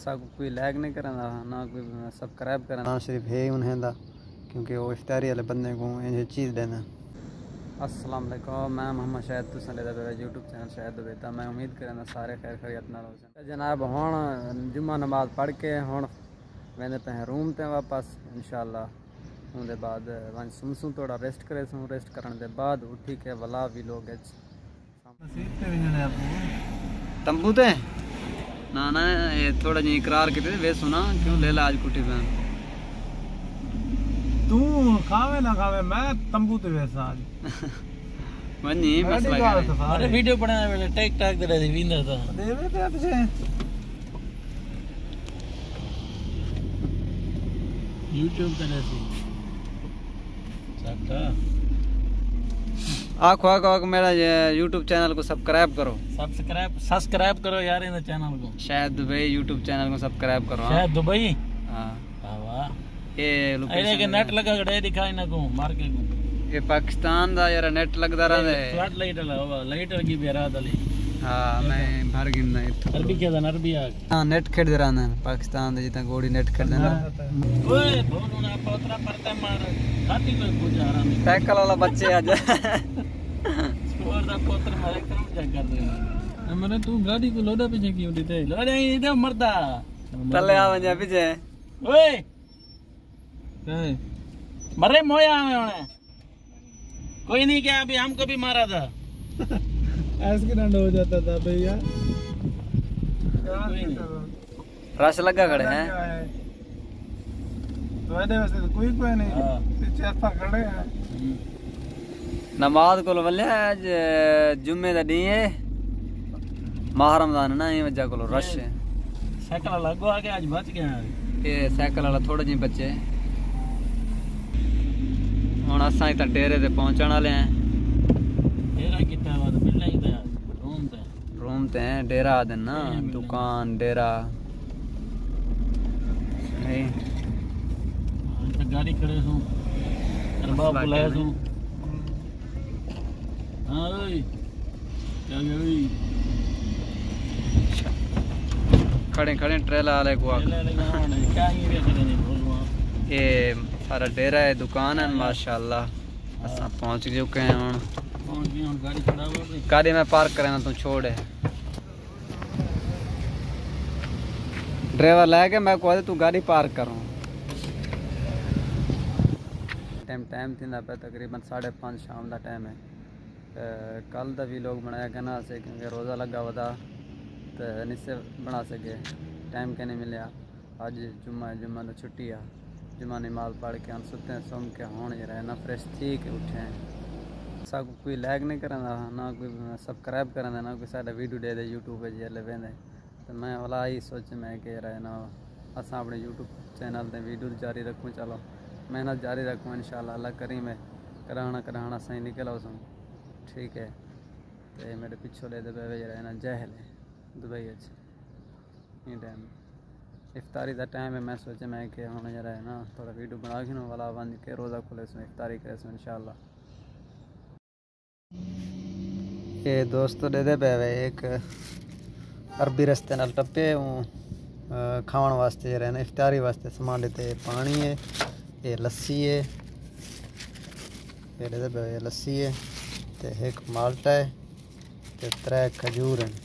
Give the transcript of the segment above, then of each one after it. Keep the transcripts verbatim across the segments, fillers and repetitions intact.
साकू कोई लाइक नहीं करना ना कोई सब्सक्राइब करना ना सिर्फ है उन्हें दा क्योंकि वो इफ्तारी वाले बंदे को ये चीज़ देना। अस्सलाम वालेकुम, मैं मोहम्मद शाहिद तुसा लेदा पे यूट्यूब चैनल शाहिद बेता। मैं उम्मीद करना सारे खैर खैरियत नाल हो जनाब। हुण जुम्मा नमाज पढ़ के हुण वेंदे पे रूम ते वापस इंशाअल्लाह। उनके बाद वन सुमसू थोड़ा रेस्ट करे सूँ, रेस्ट करने के बाद उठी के वला भी लोग तंबू ते ना ना ये थोड़ा जी इकरार किते वे सुना क्यों ले ला आज कुटी बहन तू खावे ना खावे मैं तंबू ते वैसा आज मनी मसला है। अरे वीडियो बनाने वाले टेक टाक दे रहे विंदर था देवे पे पीछे यूट्यूब पे ऐसे सकता आखो आखो आखो मेरा यूट्यूब चैनल को सब्सक्राइब करो सब्सक्राइब सब्सक्राइब करो यार इन चैनल को। शायद दुबई यूट्यूब चैनल को सब्सक्राइब करो। शायद दुबई हां वाह ये लोकेशन के नेट लगा गड़े दिखाई ना को मार के को ये पाकिस्तान दा यार नेट लगदा रहा है फ्लड लाइट लगा लाइट लगी बेरा दली। हां मैं भर गिनना अरबी के दन अरबी आ हां नेट खेड दे रहा है पाकिस्तान दे जितना गोड़ी नेट खेड देना ओए दोनों ना पोतरा परते मार खाती कोई पूजा आराम साइकिल वाला बच्चे आज स्कोर दा पोतर मारे काम जा कर दे हमने तू गाड़ी को लोडा पीछे क्यों देते लोडा इधर मरदा तले आ वजा पीछे ओए काय मरे मोया में होने कोई नहीं क्या अभी हमको भी मारा था एक्सीडेंट हो जाता था भैया। रश लगा खड़े हैं तो ऐसे वैसे तो कोई कोई नहीं पीछे ऐसा खड़े हैं नमाज को वल्ले आज जुम्मे दा डी है माह रमजान ना ये वजह को रश है। साइकिल लगो आगे आज बच गया ये साइकिल वाला थोड़े जी बच्चे हुन असां इतना डेरे ते पहुंचण वाले हैं। डेरा कितना बाद बिल्डिंग ते रूम ते रूम ते डेरा आदन ना दुकान डेरा है तो गाड़ी खड़े सु अरबा बुलाया सु हां ओए क्या गई खड़े खड़े ट्रेलर वाले को क्या ही वे खड़े नहीं बोलवा ये सारा डेरा है दुकान है माशाल्लाह। असां पहुंच चुके हैं हुन पहुंच गए हुन गाड़ी खड़ा हो गई गाड़ी में पार्क करना तू छोड़ है ड्राइवर लेके मैं को तू गाड़ी पार्क करो टाइम टाइम थींदा पे तकरीबन साढ़े पाँच शाम का टाइम है। कल का भी लोग बनाया कहना से क्योंकि रोज़ा लगा वदा तो निस्से बना सके टाइम के नहीं मिले। अज जुम्मा जुम्मा तो छुट्टी आ जुम्मा नमाज पढ़ के हम सुते सुम के होने रहे ना फ्रेश थी के उठे हैं। साकू कोई लाइक नहीं करना ना कोई सब्सक्राइब करना ना कोई साडा वीडियो दे दे यूट्यूब पे जेले वेंदे तो मैं वाला ही सोच मैं के रहे ना असा अपने यूट्यूब चैनल ते वीडियो जारी रखूँ। चलो मेहनत जारी रखूँ इंशाल्लाह अल्लाह करीम है कराना कराना सही निकल उसमें ठीक है। तो मेरे पिछो ले दे रहे ना जहल है दुबई अच्छे टाइम इफ्तारी का टाइम है। मैं सोचे मैं कि होने जरा है ना थोड़ा वीडियो बना के ना वाला बंद के रोज़ा खुले इसमें इफ्तारी करे इसमें इंशाल्लाह। ये दोस्तों दे दे पे एक अरबी रस्ते नाल टप्पे खावन वास्ते जरा है ना इफ्तारी वास्ते सामान लेते पानी है ये लस्सी है ये दे दे पे लस्सी है ते एक माल्टा है ते त्रै खजूर हैं।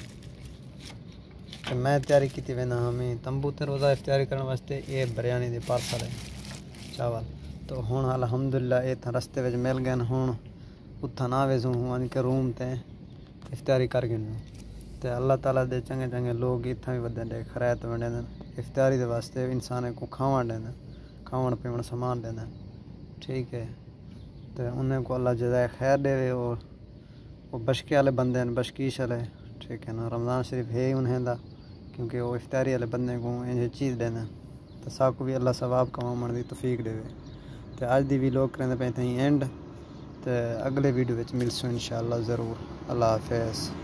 तो मैं तैयारी की थी वेना हमें तंबू ते रोज़ा इफ्तारी करने वास्ते ये बिरयानी दे पार्सल है चावल। तो हुण अल्हम्दुलिल्लाह ये रस्ते में मिल गए हुण उथा ना वेसू वन के रूम ते इफ्तारी कर गए तो अल्लाह ताला दे चंगे चंगे लोग इतना भी वधे दे खैरात वंडे इफ्तारी दे वास्ते इंसान को खावन देना खावन पीवन सामान देना ठीक है। तो उन्हें को अल्लाह जज़ाए खैर देवे और वो बशके वाले बंदे हैं बशकीश वाले ठीक है ना। रमज़ान शरीफ है ही उन्हें दा क्योंकि वो इफ्तारी वाले बंदे को ये चीज़ देना तो साकू भी अल्लाह सवाब कमाने की तौफीक देवे। तो अज दी वीडियो करें पे एंड तो अगले वीडियो में मिलसूँ इंशाअल्लाह ज़रूर। अल्लाह हाफिज़।